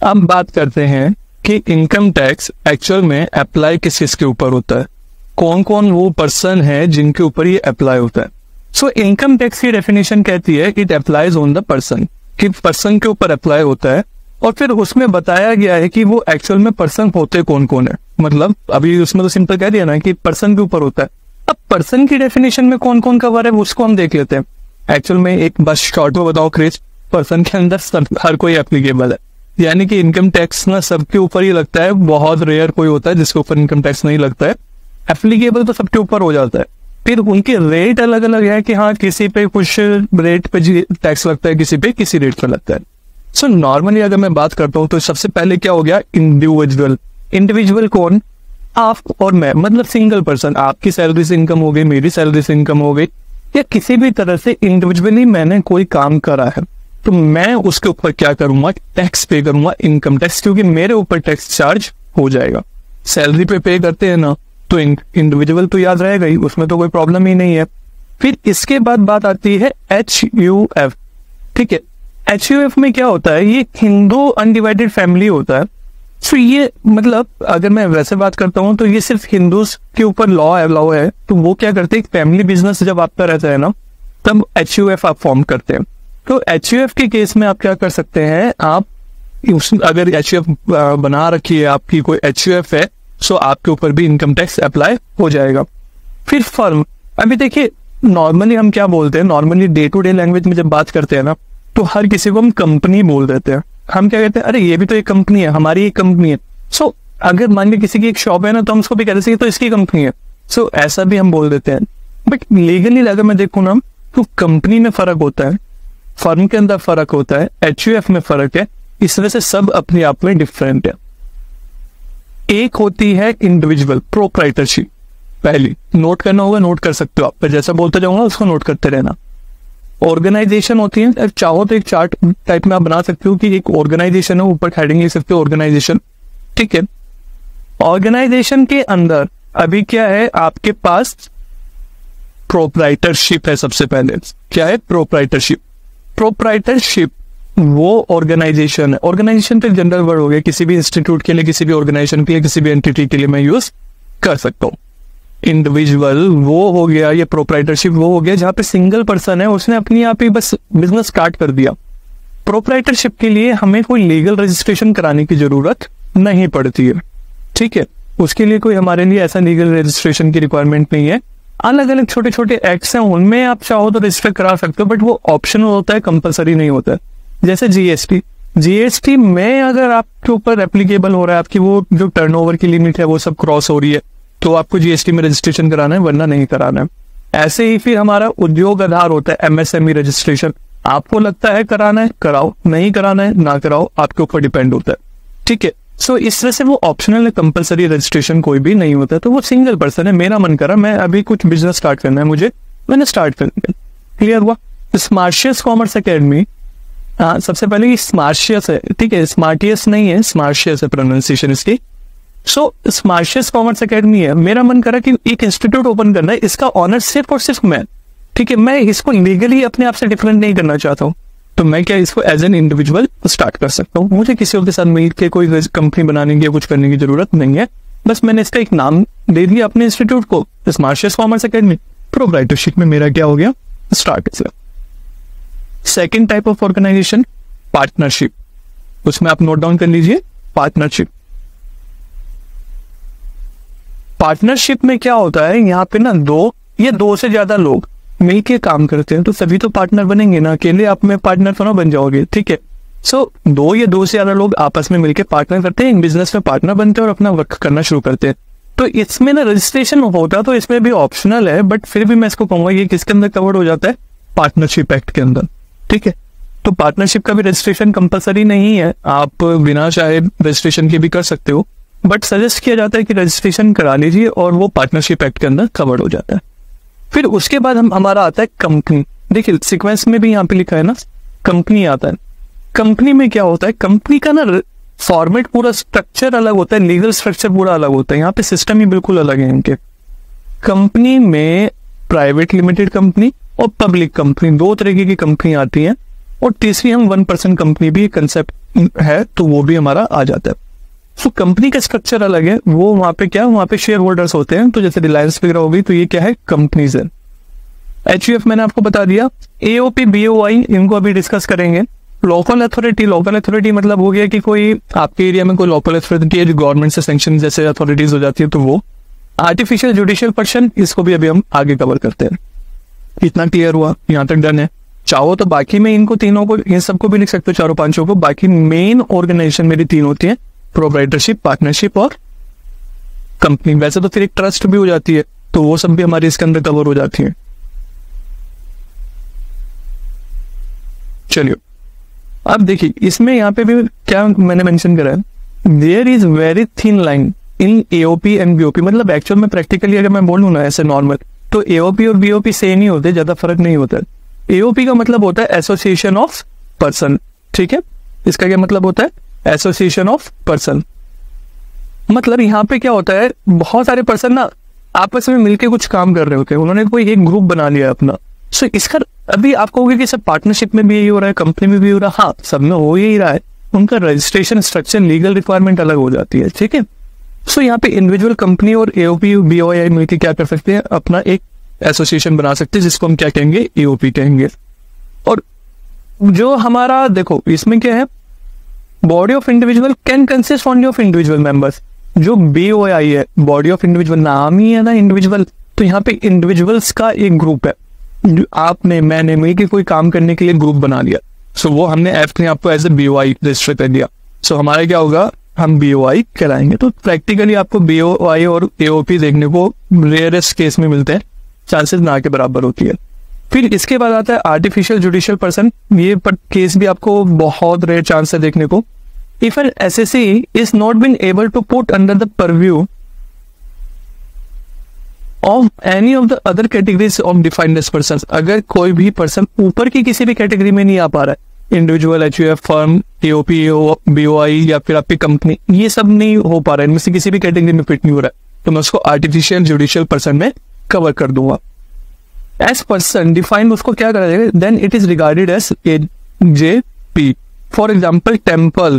अब बात करते हैं कि इनकम टैक्स एक्चुअल में अप्लाई किस चीज के ऊपर होता है, कौन कौन वो पर्सन है जिनके ऊपर ये अप्लाई होता है। सो इनकम टैक्स की डेफिनेशन कहती है it applies on the person, कि पर्सन के ऊपर अप्लाई होता है। और फिर उसमें बताया गया है कि वो एक्चुअल में पर्सन होते कौन कौन है। मतलब अभी उसमें तो सिंपल कह दिया ना कि पर्सन के ऊपर होता है। अब पर्सन की डेफिनेशन में कौन कौन कवर है उसको हम देख लेते हैं। एक्चुअल में एक बस शॉर्ट में बताओ क्रिस, पर्सन के अंदर हर कोई एप्लीकेबल है, यानी कि इनकम टैक्स ना सबके ऊपर ही लगता है। बहुत रेयर कोई होता है जिसके ऊपर इनकम टैक्स नहीं लगता है। एप्लीकेबल तो सबके ऊपर हो जाता है। फिर उनके रेट अलग अलग है कि हाँ किसी पे कुछ रेट पे टैक्स लगता है, किसी पे किसी रेट पे लगता है। सो नॉर्मली अगर मैं बात करता हूँ तो सबसे पहले क्या हो गया, इंडिविजुअल। इंडिविजुअल कौन, आप और मैं, मतलब सिंगल पर्सन। आपकी सैलरी से इनकम हो गई, मेरी सैलरी से इनकम हो गई, या किसी भी तरह से इंडिविजुअली मैंने कोई काम करा है, तो मैं उसके ऊपर क्या करूंगा, टैक्स पे करूंगा, इनकम टैक्स, क्योंकि मेरे ऊपर टैक्स चार्ज हो जाएगा। सैलरी पे करते हैं ना, तो इंडिविजुअल तो याद रहेगा ही, उसमें तो कोई प्रॉब्लम ही नहीं है। फिर इसके बाद बात आती है HUF। ठीक है, HUF में क्या होता है, ये हिंदू अनडिवाइडेड फैमिली होता है। तो ये मतलब अगर मैं वैसे बात करता हूँ तो ये सिर्फ हिंदूज के ऊपर लॉ है। तो वो क्या करते हैं, फैमिली बिजनेस जब आपका रहता है ना, तब HUF आप फॉर्म करते हैं। तो HUF के केस में आप क्या कर सकते हैं, आप अगर HUF बना रखी है आपकी, कोई HUF है, सो आपके ऊपर भी इनकम टैक्स अप्लाई हो जाएगा। फिर फर्म, अभी देखिए नॉर्मली हम क्या बोलते हैं, normally day to day language में जब बात करते हैं ना, तो हर किसी को हम कंपनी बोल देते हैं। हम क्या कहते हैं, अरे ये भी तो एक कंपनी है, हमारी एक कंपनी है। सो अगर मान ली किसी की एक शॉप है ना, तो हम उसको भी कहते हैं तो इसकी कंपनी है। सो ऐसा भी हम बोल देते हैं। बट लीगली अगर मैं देखूँ ना, तो कंपनी में फर्क होता है, फर्म के अंदर फर्क होता है, HUF में फर्क है। इस वजह से सब अपने आप में डिफरेंट है। एक होती है इंडिविजुअल प्रोप्राइटरशिप, पहली नोट करना होगा, नोट कर सकते हो आप, पर जैसा बोलते जाऊंगा उसको नोट करते रहना। ऑर्गेनाइजेशन होती है, चाहो तो एक चार्ट टाइप में आप बना सकते हो कि एक ऑर्गेनाइजेशन है, ऊपर हेडिंग लिख सकते हो ऑर्गेनाइजेशन। ठीक है, ऑर्गेनाइजेशन के अंदर अभी क्या है, आपके पास प्रोप्राइटरशिप है। सबसे पहले क्या है, प्रोप्राइटरशिप। प्रोप्राइटरशिप वो ऑर्गेनाइजेशन है। ऑर्गेनाइजेशन तो जनरल वर्ड हो गया, किसी भी इंस्टीट्यूट के लिए, किसी भी ऑर्गेनाइजेशन के लिए, किसी भी एंटिटी के लिए मैं यूज कर सकता हूँ। इंडिविजुअल वो हो गया, ये प्रोप्राइटरशिप वो हो गया जहां पे सिंगल पर्सन है, उसने अपनी आप ही बस बिजनेस स्टार्ट कर दिया। प्रोप्राइटरशिप के लिए हमें कोई लीगल रजिस्ट्रेशन कराने की जरूरत नहीं पड़ती है। ठीक है, उसके लिए कोई हमारे लिए ऐसा लीगल रजिस्ट्रेशन की रिक्वायरमेंट नहीं है। अलग अलग छोटे छोटे एक्ट्स हैं, उनमें आप चाहो तो रजिस्टर करा सकते हो, बट वो ऑप्शनल होता है, कंपलसरी नहीं होता है। जैसे जीएसटी में अगर आपके ऊपर एप्लीकेबल हो रहा है, आपकी वो जो टर्नओवर की लिमिट है वो सब क्रॉस हो रही है, तो आपको जीएसटी में रजिस्ट्रेशन कराना है, वरना नहीं कराना है। ऐसे ही फिर हमारा उद्योग आधार होता है, MSME रजिस्ट्रेशन। आपको लगता है कराना है, कराओ, नहीं कराना है ना कराओ, आपके ऊपर डिपेंड होता है। ठीक है, सो इस तरह से वो ऑप्शनल है, कंपलसरी रजिस्ट्रेशन कोई भी नहीं होता। तो वो सिंगल पर्सन है, मेरा मन करा मैं अभी कुछ बिजनेस स्टार्ट करना है मुझे, मैंने स्टार्ट कर दिया, क्लियर हुआ। स्मार्शियस कॉमर्स अकेडमी, सबसे पहले ये स्मार्शियस है, ठीक है, स्मार्टियस नहीं है, स्मार्शियस है प्रोनाउंसिएशन इसकी। सो स्मार्शियस कॉमर्स अकेडमी है, मेरा मन करा कि एक इंस्टीट्यूट ओपन करना है, इसका ऑनर सिर्फ और सिर्फ मैं। ठीक है, मैं इसको लीगली अपने आप से डिफरेंट नहीं करना चाहता हूँ, तो मैं क्या इसको एज एन इंडिविजुअल स्टार्ट कर सकता हूँ। मुझे किसी और के साथ मिल के कोई कंपनी बनाने की कुछ करने की जरूरत नहीं है, बस मैंने इसका एक नाम दे दिया अपने इंस्टीट्यूट को, स्मार्शियस कॉमर्स अकेडमी। प्रोप्राइटरशिप में मेरा क्या हो गया, start. Second type of organisation, partnership. उसमें आप नोट डाउन कर लीजिए, पार्टनरशिप। पार्टनरशिप में क्या होता है, यहाँ पे ना दो से ज्यादा लोग मिलके काम करते हैं, तो सभी तो पार्टनर बनेंगे ना, अकेले आप में पार्टनर तो ना बन जाओगे। ठीक है, सो दो से ज्यादा लोग आपस में मिलके पार्टनर करते हैं, बिजनेस में पार्टनर बनते हैं और अपना वर्क करना शुरू करते हैं। तो इसमें ना रजिस्ट्रेशन होता है, तो इसमें भी ऑप्शनल है, बट फिर भी मैं इसको कहूंगा ये किसके अंदर कवर्ड हो जाता है, पार्टनरशिप एक्ट के अंदर। ठीक है, तो पार्टनरशिप का भी रजिस्ट्रेशन कंपलसरी नहीं है, आप बिना चाहे रजिस्ट्रेशन के भी कर सकते हो, बट सजेस्ट किया जाता है कि रजिस्ट्रेशन करा लीजिए और वो पार्टनरशिप एक्ट के अंदर कवर्ड हो जाता है। फिर उसके बाद हमारा आता है कंपनी। देखिए सीक्वेंस में भी यहाँ पे लिखा है ना, कंपनी आता है। कंपनी में क्या होता है, कंपनी का ना फॉर्मेट पूरा स्ट्रक्चर अलग होता है, लीगल स्ट्रक्चर पूरा अलग होता है, यहाँ पे सिस्टम ही बिल्कुल अलग है इनके। कंपनी में प्राइवेट लिमिटेड कंपनी और पब्लिक कंपनी, दो तरीके की कंपनी आती है, और तीसरी हम 1% कंपनी भी कंसेप्ट है तो वो भी हमारा आ जाता है। सो कंपनी का स्ट्रक्चर अलग है, वो वहां पे क्या, वहां पे शेयर होल्डर्स होते हैं। तो जैसे रिलायंस वगैरह हो गई तो ये क्या है, कंपनीज है। HUF मैंने आपको बता दिया। AOP BOI इनको अभी डिस्कस करेंगे। लोकल अथॉरिटी मतलब हो गया कि कोई आपके एरिया में कोई लोकल अथॉरिटी है जो गवर्नमेंट से सैंक्शन जैसे अथॉरिटीज हो जाती है तो वो। आर्टिफिशियल जुडिशियल पर्सन, इसको भी अभी हम आगे कवर करते हैं। इतना क्लियर हुआ, यहाँ तक डन है। चाहो तो बाकी में इनको तीनों को, इन सबको भी लिख सकते हो, चारों पांचों को। बाकी मेन ऑर्गेनाइजेशन मेरी तीन होती है, प्रोप्राइटरशिप, पार्टनरशिप और कंपनी। वैसे तो फिर एक ट्रस्ट भी हो जाती है, तो वो सब भी हमारे इसके अंदर कवर हो जाती है। चलिए अब देखिए, इसमें यहाँ पे भी क्या मैंने मेंशन करा है, there is very thin line in AOP and BOP। मतलब एक्चुअल में प्रैक्टिकली अगर मैं बोलूँ ना ऐसे नॉर्मल, तो AOP और BOP सेम ही होते, ज्यादा फर्क नहीं होता है। AOP का मतलब होता है एसोसिएशन ऑफ पर्सन, ठीक है। इसका क्या मतलब होता है, एसोसिएशन ऑफ पर्सन। मतलब यहाँ पे क्या होता है, बहुत सारे पर्सन ना आपस में मिलके कुछ काम कर रहे होते हैं, उन्होंने कोई एक ग्रुप बना लिया अपना। सो इसका अभी आपको होगा कि सब पार्टनरशिप में भी यही हो रहा है, कंपनी में भी हो रहा है, हाँ सब में हो यही रहा है। उनका रजिस्ट्रेशन स्ट्रक्चर, लीगल रिक्वायरमेंट अलग हो जाती है, ठीक है। सो यहाँ पे इंडिविजुअल कंपनी और AOP BOI मिलकर क्या कर सकते हैं, अपना एक एसोसिएशन बना सकते हैं जिसको हम क्या कहेंगे, AOP कहेंगे। और जो हमारा देखो इसमें क्या है, body of individual can consist only of individual members. जो BOI है, बॉडी ऑफ इंडिविजुअल, नाम ही है ना इंडिविजुअल, तो यहाँ पे इंडिविजुअल्स का एक ग्रुप है। जो आपने मैंने मिलकर कोई काम करने के लिए ग्रुप बना लिया, सो वो हमने F ने आपको एज ए BOI रजिस्टर कर दिया। सो हमारा क्या होगा, हम BOI कराएंगे। तो प्रैक्टिकली आपको BOI और AOP देखने को रेयरेस्ट केस में मिलते हैं, चांसेस ना के बराबर होती है। फिर इसके बाद आता है आर्टिफिशियल जुडिशियल पर्सन। ये केस भी आपको बहुत रेयर चांस है देखने को। If an SSE is not been able to put under the purview of any of the other categories of defined as person. अगर कोई भी पर्सन ऊपर की किसी भी कैटेगरी में नहीं आ पा रहा है, individual, HUF, firm, AOP, BOI या फिर आपकी कंपनी, ये सब नहीं हो पा रहा है, इनमें से किसी भी कैटेगरी में फिट नहीं हो रहा है, तो मैं उसको आर्टिफिशियल जुडिशियल पर्सन में कवर कर दूंगा। एज पर्सन डिफाइंड उसको क्या करा जाएगा, then it is regarded as AJP। For example temple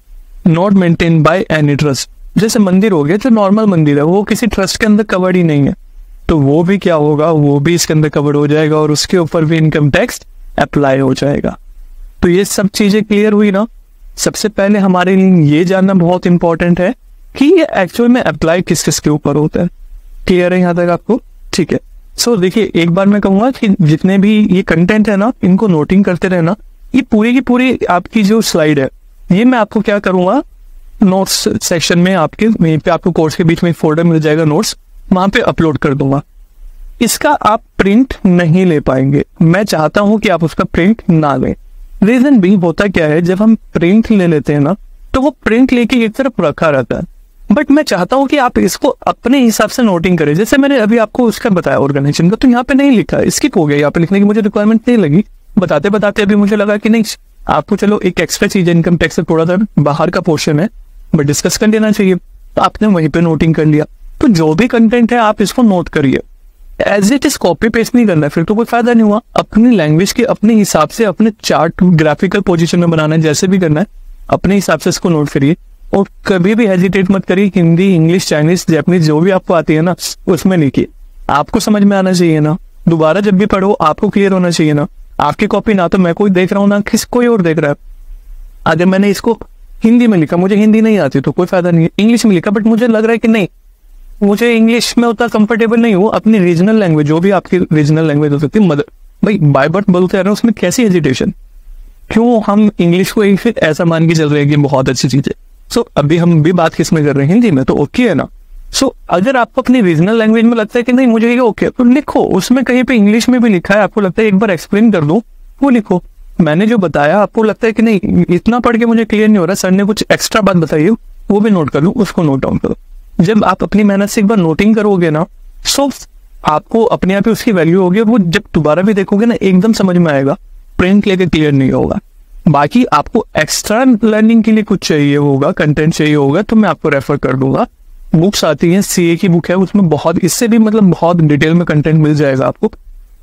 not maintain by any trust. जैसे मंदिर हो गया, जो नॉर्मल मंदिर है वो किसी ट्रस्ट के अंदर कवर्ड ही नहीं है, तो वो भी क्या होगा, वो भी इसके अंदर कवर्ड हो जाएगा और उसके ऊपर भी इनकम टैक्स अप्लाई हो जाएगा। तो ये सब चीजें क्लियर हुई ना। सबसे पहले हमारे लिए ये जानना बहुत इंपॉर्टेंट है कि ये एक्चुअल में अप्लाई किस किस के ऊपर होता है। क्लियर है यहाँ तक आपको, ठीक है। सो देखिए, एक बार मैं कहूंगा कि जितने भी ये कंटेंट है ना, इनको नोटिंग करते रहना। ये पूरी की पूरी आपकी जो स्लाइड है, ये मैं आपको क्या करूंगा, नोट्स सेक्शन में आपके वहीं पे आपको कोर्स के बीच में एक फोल्डर मिल जाएगा नोट्स, वहां पे अपलोड कर दूंगा। इसका आप प्रिंट नहीं ले पाएंगे, मैं चाहता हूं कि आप उसका प्रिंट ना लें। रीजन भी होता क्या है, जब हम प्रिंट ले लेते हैं ना, तो वो प्रिंट लेके एक तरफ रखा रहता है, बट मैं चाहता हूं कि आप इसको अपने हिसाब से नोटिंग करें। जैसे मैंने अभी आपको उसका बताया ऑर्गेनाइजेशन का, तो यहाँ पे नहीं लिखा, स्किप हो गया, यहाँ पे लिखने की मुझे रिक्वायरमेंट नहीं लगी। बताते बताते अभी मुझे लगा कि नहीं, आपको चलो एक एक्स्ट्रा चीज है, इनकम टैक्स से थोड़ा सा बाहर का पोर्शन है, बट डिस्कस कर लेना चाहिए, तो आपने वहीं पे नोटिंग कर लिया। तो जो भी कंटेंट है आप इसको नोट करिए, as it is copy paste नहीं करना है, फिर तो कोई फायदा नहीं हुआ। अपनी लैंग्वेज के अपने हिसाब से अपने चार्ट ग्राफिकल पोजीशन में बनाना है, जैसे भी करना है अपने हिसाब से इसको नोट करिए। और कभी भी हेजिटेट मत करिए, हिंदी, इंग्लिश, चाइनीज, जापानीज जो भी आपको आती है ना, उसमें लिखिए। आपको समझ में आना चाहिए ना, दोबारा जब भी पढ़ो आपको क्लियर होना चाहिए ना। आपकी कॉपी ना तो मैं कोई देख रहा हूँ, ना किस कोई और देख रहा है। अगर मैंने इसको हिंदी में लिखा, मुझे हिंदी नहीं आती तो कोई फायदा नहीं है। इंग्लिश में लिखा, बट मुझे लग रहा है कि नहीं, मुझे इंग्लिश में उतना कंफर्टेबल नहीं हूँ, अपनी रीजनल लैंग्वेज, जो भी आपकी रीजनल लैंग्वेज हो सकती है, मदर भाई बाय बर्थ बोलते हैं, उसमें कैसी हेजिटेशन, क्यों हम इंग्लिश को एक फिर ऐसा मान के चल रहे हैं कि बहुत अच्छी चीज है। सो अभी हम भी बात किस में कर रहे हैं, हिंदी में, तो ओके है ना। सो अगर आपको अपनी रीजनल लैंग्वेज में लगता है कि नहीं मुझे ये ओके, तो लिखो। उसमें कहीं पे इंग्लिश में भी लिखा है, आपको लगता है एक बार एक्सप्लेन कर दूं, वो लिखो। मैंने जो बताया आपको लगता है कि नहीं इतना पढ़ के मुझे क्लियर नहीं हो रहा, सर ने कुछ एक्स्ट्रा बात बताई, वो भी नोट कर लूं, उसको नोट डाउन करो। जब आप अपनी मेहनत से एक बार नोटिंग करोगे ना, सो आपको अपने आप ही उसकी वैल्यू होगी। वो जब दोबारा भी देखोगे ना, एकदम समझ में आएगा, प्रिंट लेके क्लियर नहीं होगा। बाकी आपको एक्स्ट्रा लर्निंग के लिए कुछ चाहिए होगा, कंटेंट चाहिए होगा, तो मैं आपको रेफर कर दूंगा। बुक्स आती हैं, CA की बुक है, उसमें बहुत, इससे भी मतलब बहुत डिटेल में कंटेंट मिल जाएगा आपको।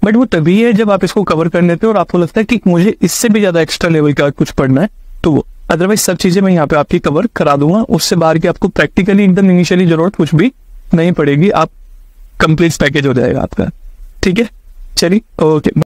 बट वो तभी है जब आप इसको कवर कर लेते हो और आपको लगता है कि मुझे इससे भी ज्यादा एक्स्ट्रा लेवल का कुछ पढ़ना है, तो वो अदरवाइज सब चीजें मैं यहाँ पे आपकी कवर करा दूंगा। उससे बाहर की आपको प्रैक्टिकली एकदम इनिशियली जरूरत कुछ भी नहीं पड़ेगी, आप कंप्लीट पैकेज हो जाएगा आपका। ठीक है, चलिए, ओके।